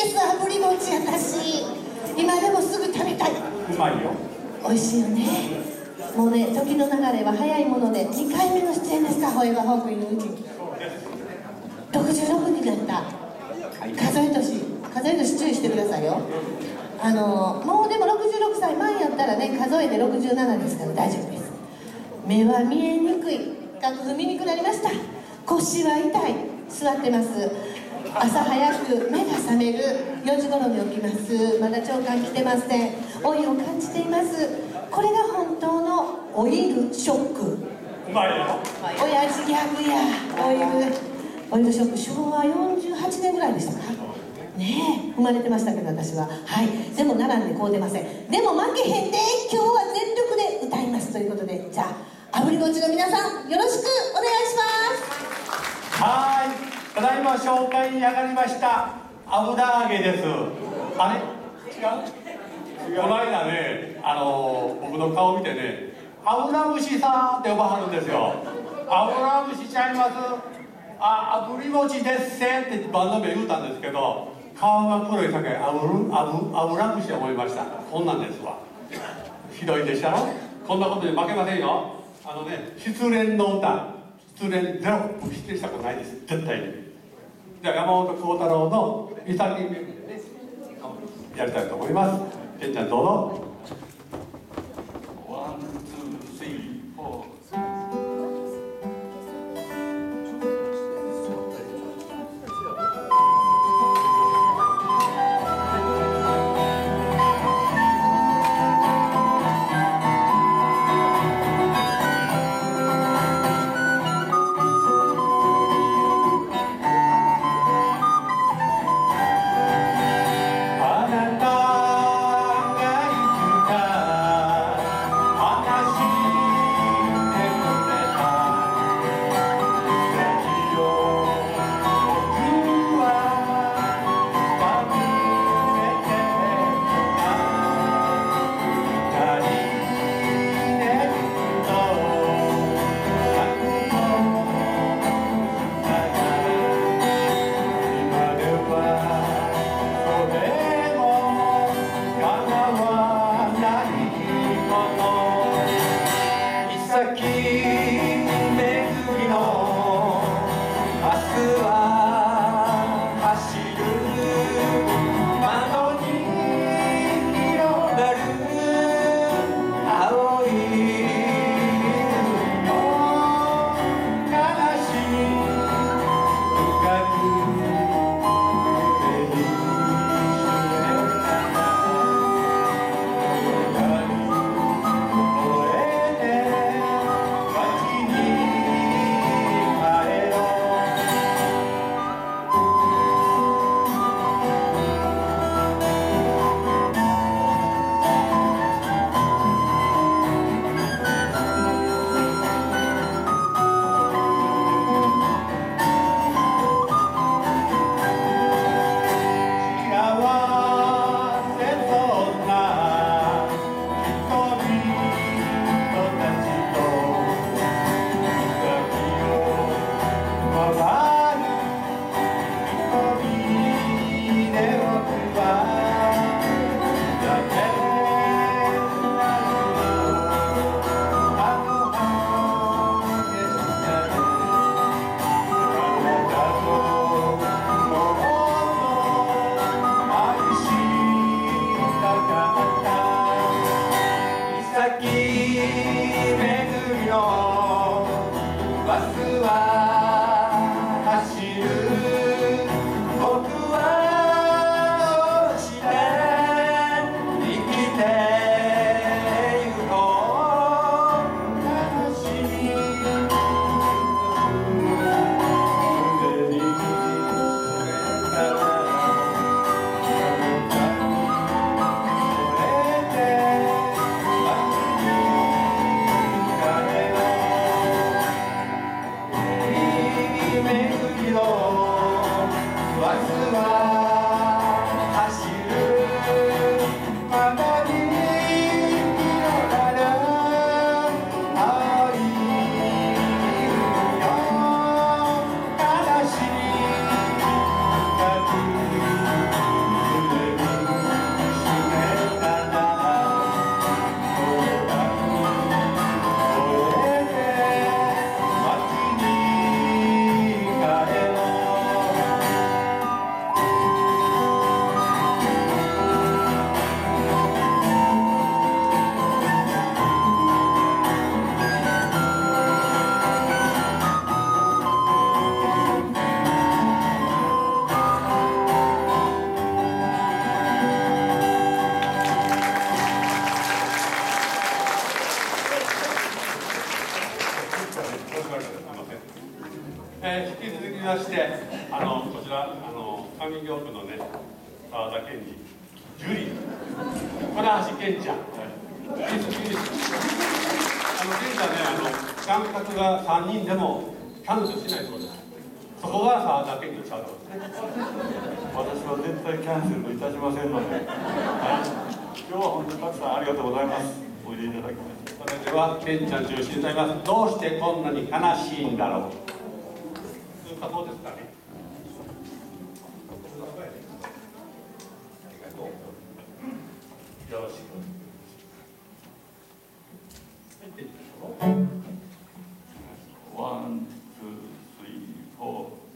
です。炙り餅、私今でもすぐ食べたい。 うまいよ。 美味しいよね。もうね、時の流れは早いもので2回目の出演ですか。ホエバホークイのうち66になった。数え年注意してくださいよ。もうでも66歳前やったらね、数えで67ですから大丈夫です。目は見えにくい、楽譜見にくくなりました。腰は痛い、座ってます。朝早く目が覚める、4時頃に起きます。まだ朝刊来てません。老いを感じています。これが本当の老いるショック。 うまいよ。 親父ギャグや老いるショック。昭和48年ぐらいでしたかねえ、生まれてましたけど私は。はい、でも並んでこう出ません。でも負けへんで、今日は全力で歌いますということで、じゃあ炙り餅の皆さんよろしくお願いします。 はい、ただいま紹介に上がりました油揚げです。あれ違う？この間ね、僕の顔見てね、油虫さんって呼ばはるんですよ。油虫ちゃいます？炙り餅ですせってバンド名言うたんですけど、顔が黒いさかい油虫思いました。こんなんですわ。ひどいでしょ。こんなことに負けませんよ。失恋の歌、失恋ゼロ、僕失恋したことないです、絶対に。じゃあ山本幸太郎の「岬めぐり」でね、やりたいと思います。けんちゃんどうぞ。ワン、ツー、スリー、フォー。 上京区のね、沢田健二、ジュリー、倉橋健ちゃん、健ちゃんね、感覚が3人でもキャンセルしないそうです。そこが沢田健二ちゃうとですね。 私は絶対キャンセルいたしませんので、はい、今日は本当にたくさんありがとうございます。おいでいただきまして。 それでは健ちゃん中心になります。どうしてこんなに悲しいんだろう。どうですかね。よろしく。 ワン、ツー、スリー、フォー。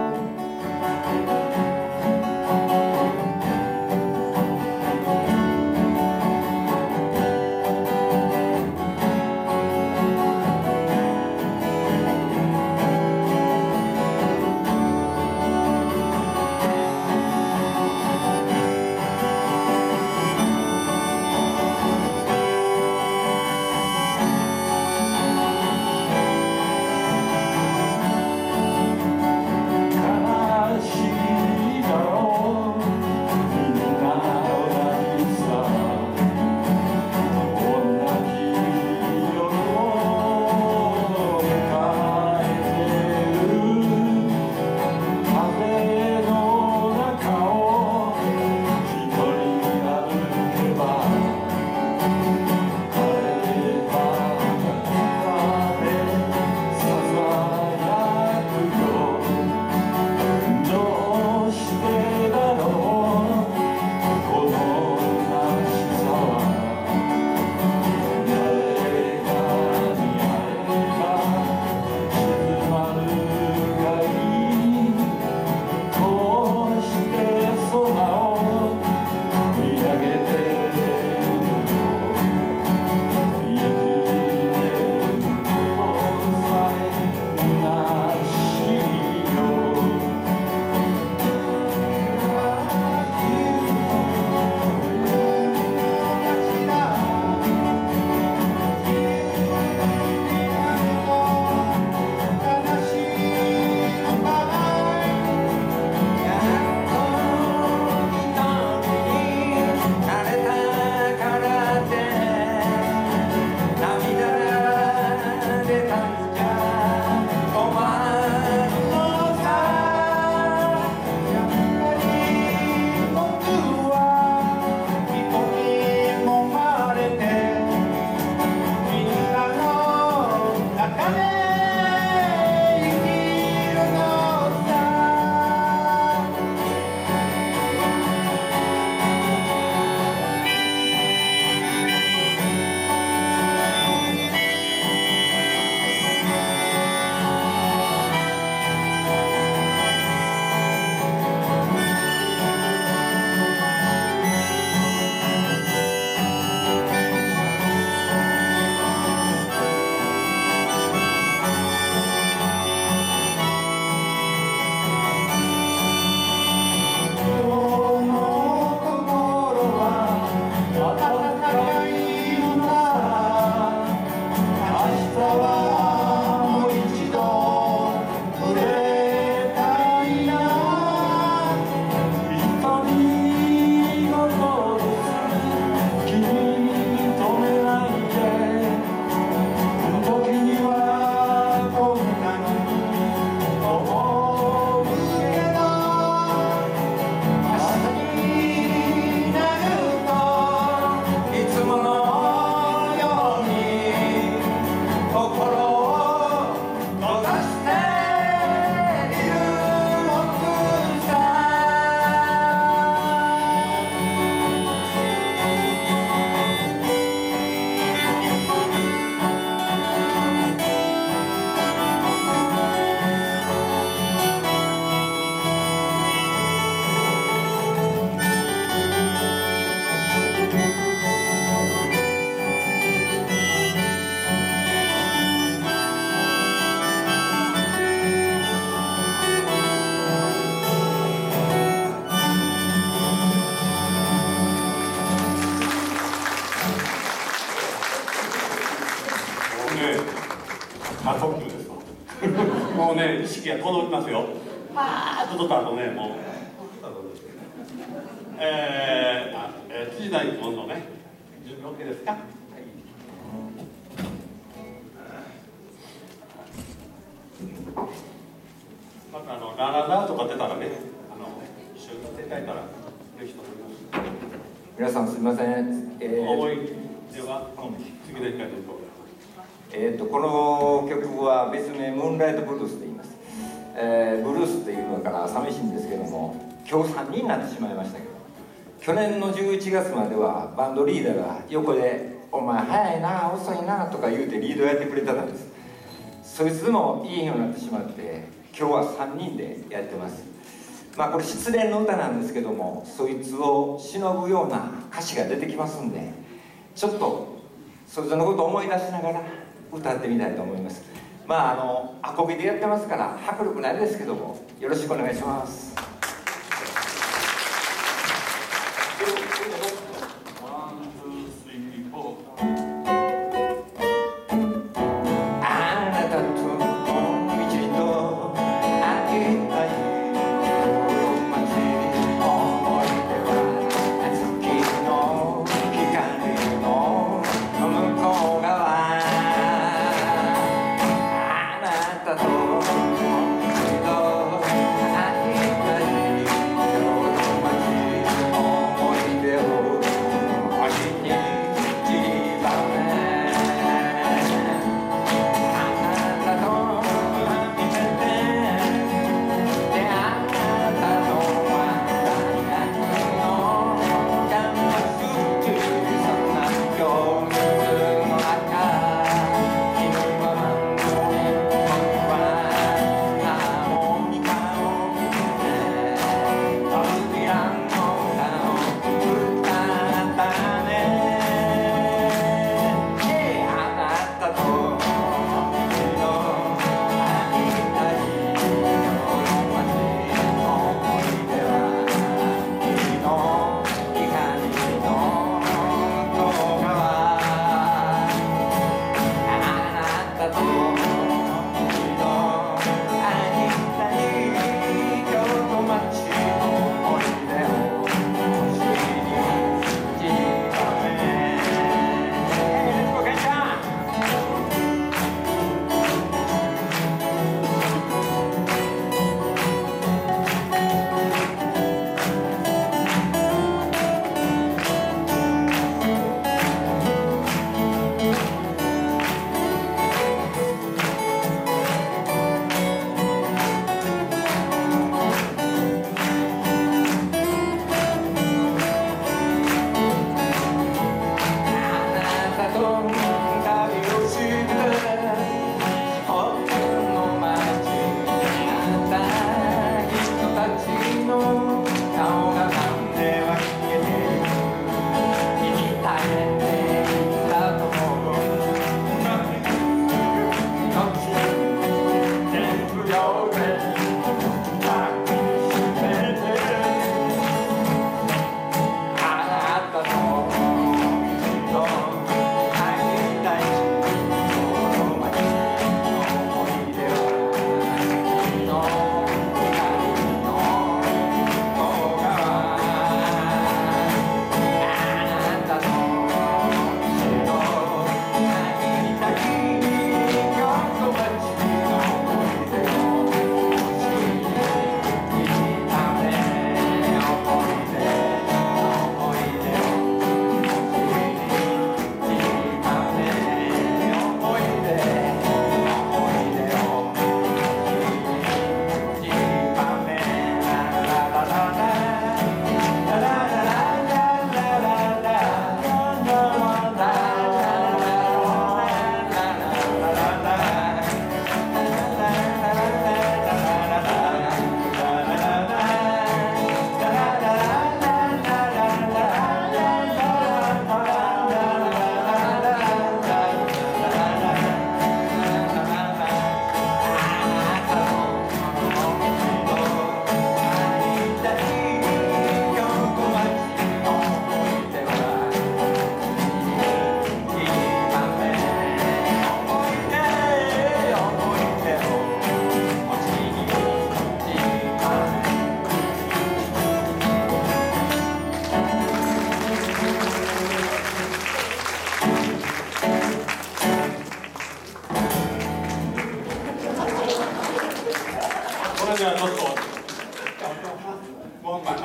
過呼吸ですわもうね意識が届きますよ。パーッと取った後ねもう辻田一本のね、準備 OK ですか？はい。またラララとか出たらね、一緒に歌っていただいたら嬉しいと思います。 皆さんすみません。 思い出は次の一回どうぞ。 この曲は別名ムーンライトブルースと言います。ブルースというのから寂しいんですけども、今日3人になってしまいましたけど、去年の11月まではバンドリーダーが横で「お前早いな遅いな」とか言うてリードやってくれてたんです。そいつでもいいようになってしまって、今日は3人でやってます。まあこれ失恋の歌なんですけども、そいつを忍ぶような歌詞が出てきますんで、ちょっとそいつのことを思い出しながら歌ってみたいと思います。まあアコギでやってますから迫力ないですけども、よろしくお願いします。「あなたと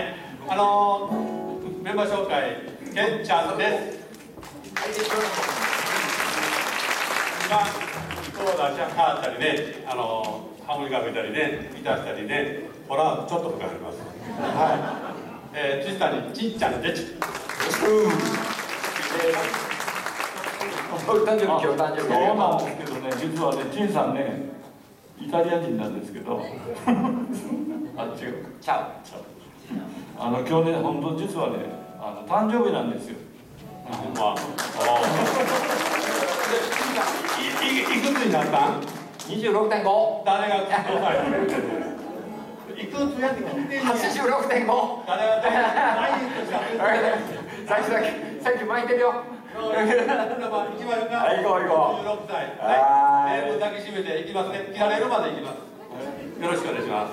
メンバー紹介、けんちゃんです。今、コーダーちゃん変わったりね、ハーモニカ吹いたりね、ギターしたりね、ホラーちょっと吹かれます。はい。辻谷ちんちゃんです。 誕生日、今日誕生日。 そうなんですけどね、実はね、陳さんね、イタリア人なんですけど、あ、違う。 ちゃう。 今日ね、本当実はね、誕生日なんですよ。 まあ、いくつになったん ？26.5。 誰がいくつやって聞いてんの 86.5。 誰がさっき巻いてるよ。 行きましょうか。 行こう。 16歳。はい。全部抱きしめていきますね。切られるまでいきます。よろしくお願いします。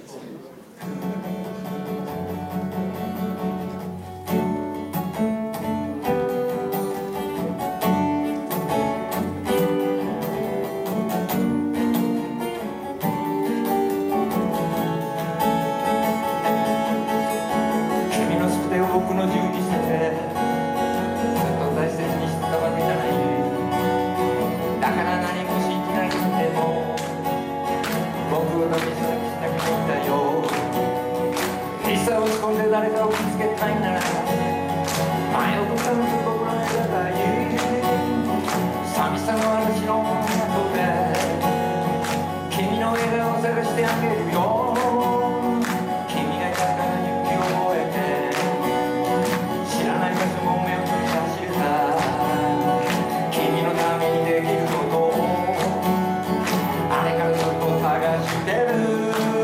君のすべてを僕の準備してて、ずっと大切にしてたわけじゃない。だから何も信じないでも僕をだけしなくていいんだよ。一切落ち込んで誰かを傷つけたいなら前を向かう僕の手がいい。寂しさの嵐の後で君の笑顔を探してあげるよ。君がいたから勇気を覚えて知らない場所も目を閉じて走るさ。君のためにできることあれからずっと探してる。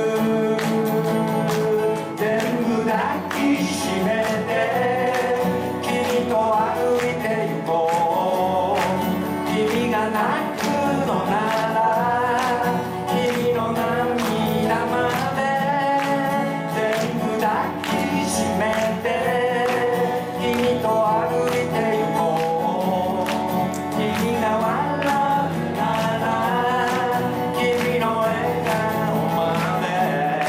全部抱きしめて君と歩いて行こう。君が泣くのなら君の涙まで全部抱きしめて君と歩いて行こう。君が笑うなら君の笑顔まで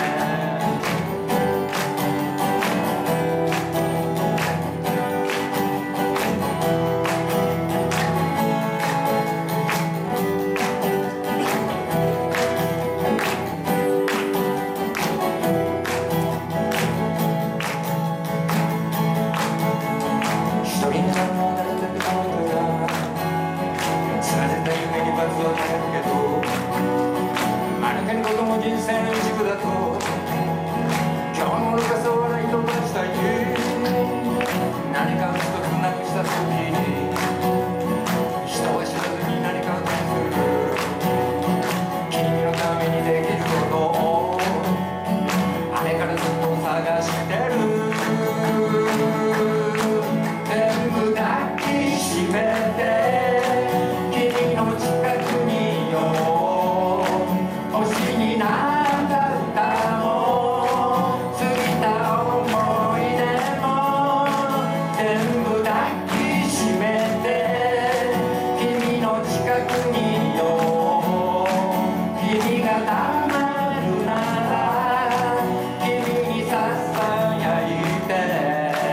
一人になるのは誰だって彼女がつられた夢に罰を与えるけど間抜けなことも人生の一部だと今日の愚かさを笑い飛ばしたい。何かを一つなくした時に人は知らずに何かを手にする。君のためにできることをあれからずっと探してる。全部抱きしめて君の近くにいよう。星になった歌も過ぎた思い出も全部抱きしめて君の近くにいよう。君が黙るなら君にささやいて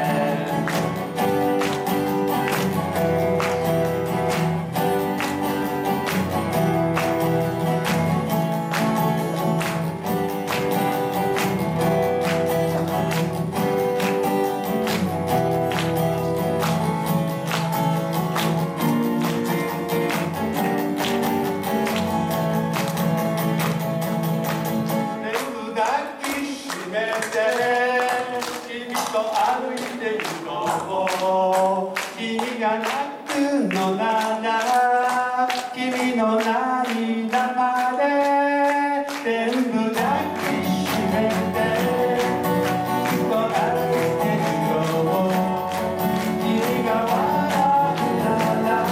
全部抱きしめて君と歩いて行こう。君が泣くのなら君の涙まで全部抱きしめて君と歩いて行こう。君が笑うなら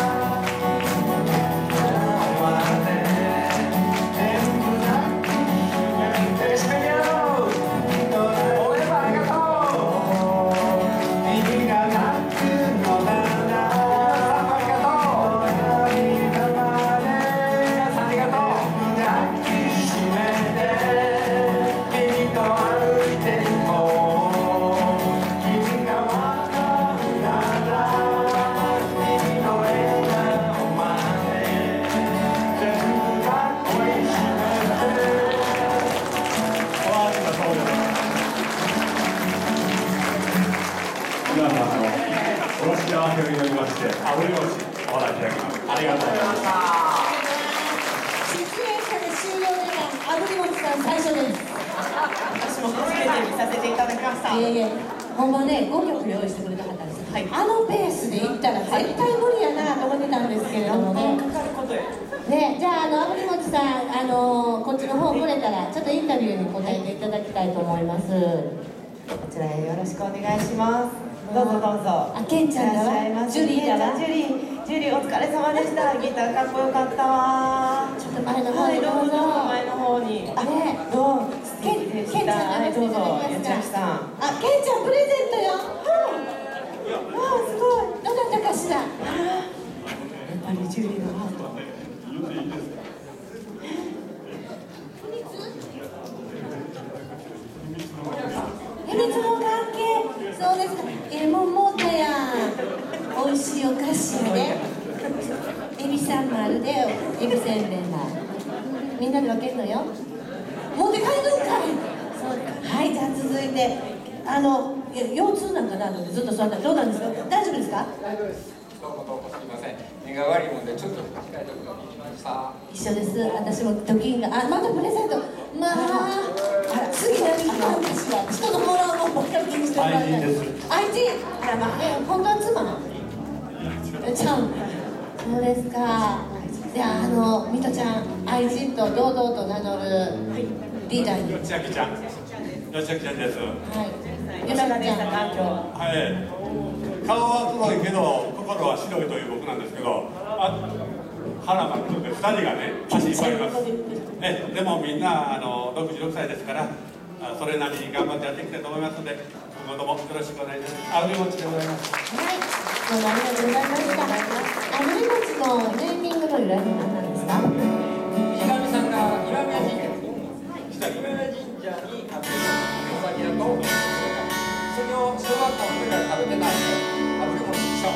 まで全部抱きしめて締めてやろう。お電話ありがとう。 君が泣くのならありがとう。 涙までさんのお幸せを祈りましてあぶり餅お笑いいただきます。ありがとうございました。 出演者で終了であぶり餅さん最初です。 私も初めて見させていただきました。 ほんまね、5曲用意してくれたかったんです、はい、あのペースでいったら絶対無理やなと思ってたんですけれどもね。 かかることや。 ね、じゃあ、あぶり餅さん、こっちの方来れたらちょっとインタビューに答えていただきたいと思います。 こちらへよろしくお願いします。どうぞどうぞ。 あ、ケンちゃんだわ。ジュリーだわ。 ジュリーお疲れ様でした。ギターかっこよかったわ。 ちょっと前の方にどうぞ。 前の方に。 あ、ね、 どう素敵でした。はい、どうぞ。ゆちあきさん。 あ、ケンちゃんプレゼントよ。 わあ、すごい。 どなたかしら。 やっぱりジュリーのハート。 秘密の関係。そうですか。もう持ったやん。美味しいお菓子やね。エビさんもあるで、エビせんべいも。みんなで分けるのよ。持って帰るんかい。そうか。はい、じゃあ続いて、腰痛なんかなのでずっと座った。どうなんですか。大丈夫ですか。 大丈夫です。どうもどうもすみません。目が悪いもんでちょっと近いところに来ました。 一緒です。私も時がまたプレゼント。まあ次何いかんかしら。人のもらうもんばっかり気にしてもらえない。 愛人です。 愛人。本当は妻。ちゃん。そうですか。じゃあ水戸ちゃん愛人と堂々と名乗るリーダーに。 よちあきちゃん。よちあきちゃんです。 はい。 いかがでしたか今日。 はい。顔は黒いけど心は白いという僕なんですけど、腹巻くので2人がね足引っ張ります。でもみんな66歳ですからそれなりに頑張ってやっていきたいと思いますので今後ともよろしくお願いします。あぶり餅でございます。 はい。どうもありがとうございました。あぶり餅のネーミングの由来は何なんですか。 石上さんが石宮神社石宮神社にあってお酒だとそれを小学校の時から食べてたんであぶり餅一緒。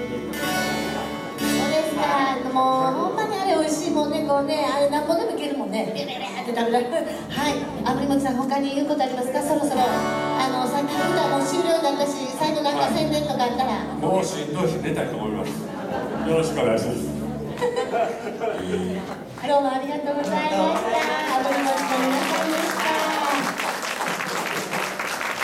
そうですか。もうほんまにあれ美味しいもんね。こうね、あれ何本でもいけるもんね。ビリビリって食べられる。はい。あぶり餅さん他に言うことありますか。そろそろさっき言ったらもう終了だったし、最後なんか宣伝とかあったら。 もうしんどいし寝たいと思います。よろしくお願いします。 どうもありがとうございました。あぶり餅の皆さんでした。